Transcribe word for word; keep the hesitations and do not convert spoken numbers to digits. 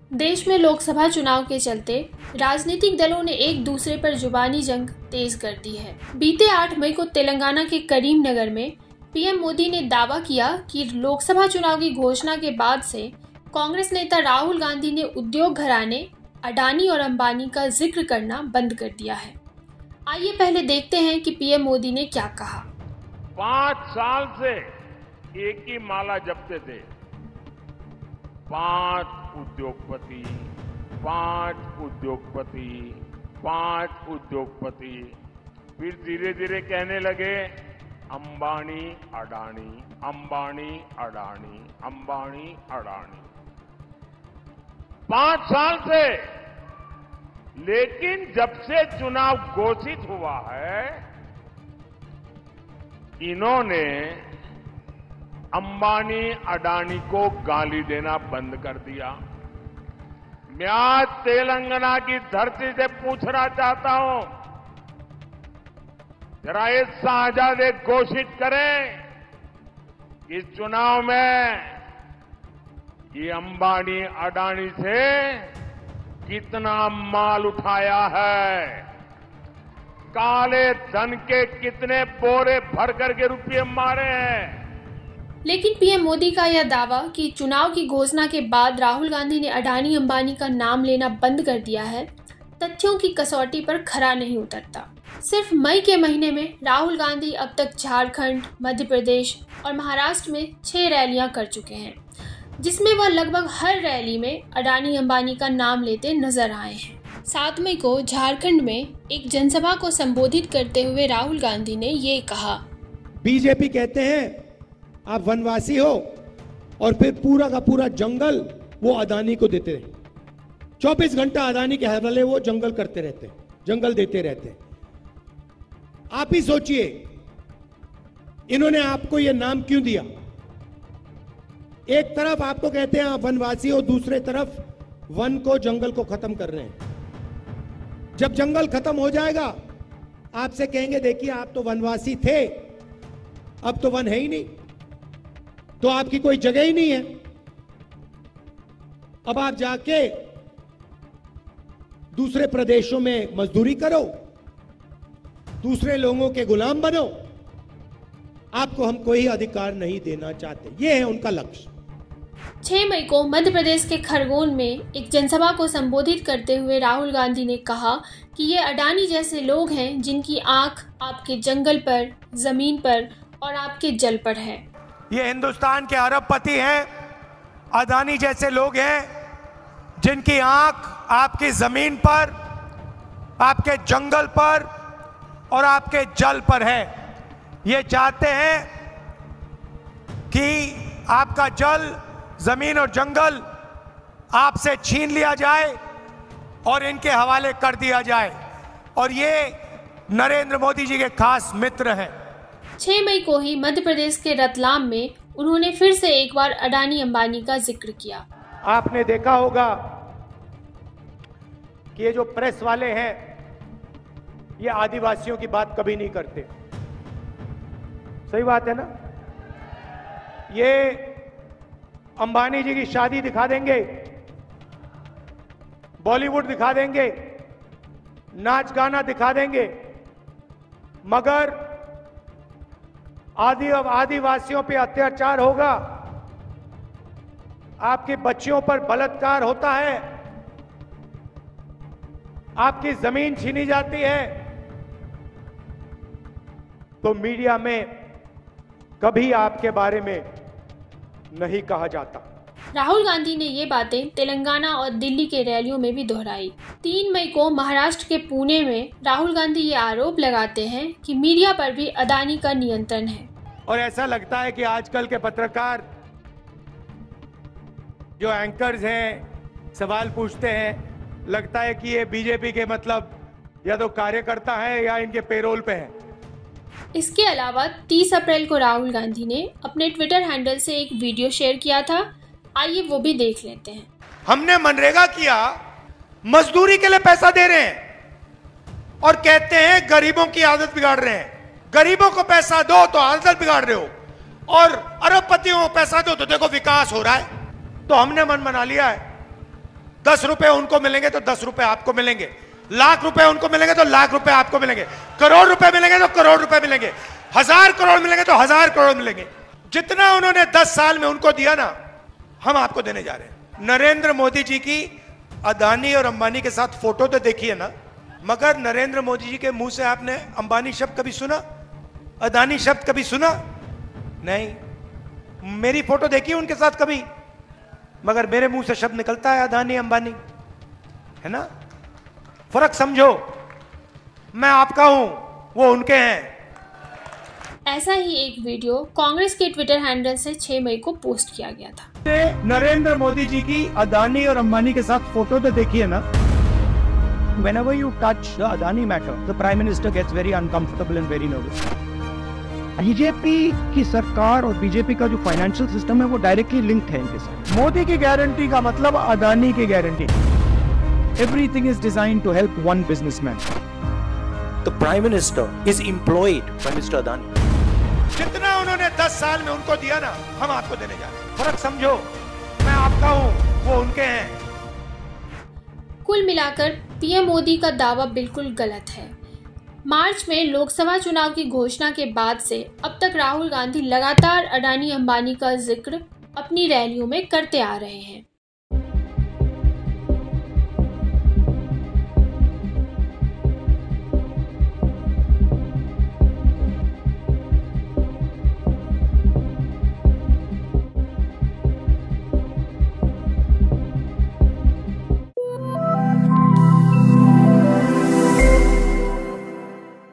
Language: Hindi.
देश में लोकसभा चुनाव के चलते राजनीतिक दलों ने एक दूसरे पर जुबानी जंग तेज कर दी है। बीते आठ मई को तेलंगाना के करीमनगर में पीएम मोदी ने दावा किया कि लोकसभा चुनाव की घोषणा के बाद से कांग्रेस नेता राहुल गांधी ने उद्योग घराने अडानी और अंबानी का जिक्र करना बंद कर दिया है। आइए पहले देखते हैं कि पीएम मोदी ने क्या कहा। पांच साल से एक ही माला जपते थे, पांच उद्योगपति, पांच उद्योगपति, पांच उद्योगपति। फिर धीरे धीरे कहने लगे अंबानी अडानी, अंबानी अडानी, अंबानी अडानी। पांच साल से, लेकिन जब से चुनाव घोषित हुआ है, इन्होंने अंबानी अडानी को गाली देना बंद कर दिया। मैं आज तेलंगाना की धरती से पूछना चाहता हूं, जरा ये साझादे घोषित करें इस चुनाव में ये अंबानी अडानी से कितना माल उठाया है, काले धन के कितने बोरे भर करके रुपये मारे हैं। लेकिन पीएम मोदी का यह दावा कि चुनाव की घोषणा के बाद राहुल गांधी ने अडानी अंबानी का नाम लेना बंद कर दिया है, तथ्यों की कसौटी पर खरा नहीं उतरता। सिर्फ मई के महीने में राहुल गांधी अब तक झारखंड, मध्य प्रदेश और महाराष्ट्र में छह रैलियां कर चुके हैं, जिसमें वह लगभग हर रैली में अडानी अंबानी का नाम लेते नजर आए हैं। सात मई को झारखंड में एक जनसभा को संबोधित करते हुए राहुल गांधी ने ये कहा, बीजेपी कहते हैं आप वनवासी हो और फिर पूरा का पूरा जंगल वो अडानी को देते रहे। चौबीस घंटा अडानी के हवाले वो जंगल करते रहते हैं, जंगल देते रहते हैं। आप ही सोचिए इन्होंने आपको ये नाम क्यों दिया। एक तरफ आपको कहते हैं आप वनवासी हो, दूसरे तरफ वन को, जंगल को खत्म कर रहे हैं। जब जंगल खत्म हो जाएगा आपसे कहेंगे देखिए आप तो वनवासी थे, अब तो वन है ही नहीं, तो आपकी कोई जगह ही नहीं है। अब आप जाके दूसरे प्रदेशों में मजदूरी करो, दूसरे लोगों के गुलाम बनो, आपको हम कोई अधिकार नहीं देना चाहते। यह है उनका लक्ष्य। छह मई को मध्य प्रदेश के खरगोन में एक जनसभा को संबोधित करते हुए राहुल गांधी ने कहा कि ये अडानी जैसे लोग हैं जिनकी आंख आपके जंगल पर, जमीन पर और आपके जल पर है। ये हिंदुस्तान के अरबपति हैं, अडानी जैसे लोग हैं जिनकी आंख आपकी जमीन पर, आपके जंगल पर और आपके जल पर है। ये चाहते हैं कि आपका जल, जमीन और जंगल आपसे छीन लिया जाए और इनके हवाले कर दिया जाए, और ये नरेंद्र मोदी जी के खास मित्र हैं। छह मई को ही मध्य प्रदेश के रतलाम में उन्होंने फिर से एक बार अडानी अंबानी का जिक्र किया। आपने देखा होगा कि ये जो प्रेस वाले हैं ये आदिवासियों की बात कभी नहीं करते। सही बात है ना। ये अंबानी जी की शादी दिखा देंगे, बॉलीवुड दिखा देंगे, नाच गाना दिखा देंगे, मगर आदि आदिवासियों पे अत्याचार होगा, आपके बच्चियों पर बलात्कार होता है, आपकी जमीन छीनी जाती है, तो मीडिया में कभी आपके बारे में नहीं कहा जाता। राहुल गांधी ने ये बातें तेलंगाना और दिल्ली के रैलियों में भी दोहराई। तीन मई को महाराष्ट्र के पुणे में राहुल गांधी ये आरोप लगाते हैं कि मीडिया पर भी अडानी का नियंत्रण है। और ऐसा लगता है कि आजकल के पत्रकार जो एंकर्स हैं, सवाल पूछते हैं, लगता है कि ये बीजेपी के मतलब या तो कार्यकर्ता है या इनके पेरोल पे है। इसके अलावा तीस अप्रैल को राहुल गांधी ने अपने ट्विटर हैंडल से एक वीडियो शेयर किया था। आइए वो भी देख लेते हैं। हमने मनरेगा किया, मजदूरी के लिए पैसा दे रहे हैं और कहते हैं गरीबों की आदत बिगाड़ रहे हैं। गरीबों को पैसा दो तो आदत बिगाड़ रहे हो, और अरबपतियों को पैसा दो तो देखो विकास हो रहा है। तो हमने मन बना लिया है दस रुपए उनको मिलेंगे तो दस रुपए आपको मिलेंगे, लाख रुपए उनको मिलेंगे तो लाख रुपए आपको मिलेंगे, करोड़ रुपए मिलेंगे तो करोड़ रुपए मिलेंगे, हजार करोड़ मिलेंगे तो हजार करोड़ मिलेंगे। जितना उन्होंने दस साल में उनको दिया ना, हम आपको देने जा रहे हैं। नरेंद्र मोदी जी की अदानी और अंबानी के साथ फोटो तो देखी है ना, मगर नरेंद्र मोदी जी के मुंह से आपने अंबानी शब्द कभी सुना, अदानी शब्द कभी सुना? नहीं। मेरी फोटो देखी उनके साथ कभी, मगर मेरे मुंह से शब्द निकलता है अदानी अंबानी, है ना? फर्क समझो, मैं आपका हूं, वो उनके हैं। ऐसा ही एक वीडियो कांग्रेस के ट्विटर हैंडल से छह मई को पोस्ट किया गया था। नरेंद्र मोदी जी की अदानी और अंबानी के साथ फोटो तो देखिए ना। Whenever you touch the Adani matter, the Prime Minister gets very uncomfortable and very nervous. BJP की सरकार और बीजेपी का जो फाइनेंशियल सिस्टम है वो डायरेक्टली लिंक्ड है इनके साथ। मोदी की गारंटी का मतलब अदानी की guarantee. Everything is designed to help one businessman. The Prime Minister is employed by Mister Adani. जितना उन्होंने दस साल में उनको दिया ना, हम आपको देने जा रहे हैं। फर्क समझो, मैं आपका हूं, वो उनके हैं। कुल मिलाकर पीएम मोदी का दावा बिल्कुल गलत है। मार्च में लोकसभा चुनाव की घोषणा के बाद से अब तक राहुल गांधी लगातार अडानी अंबानी का जिक्र अपनी रैलियों में करते आ रहे हैं।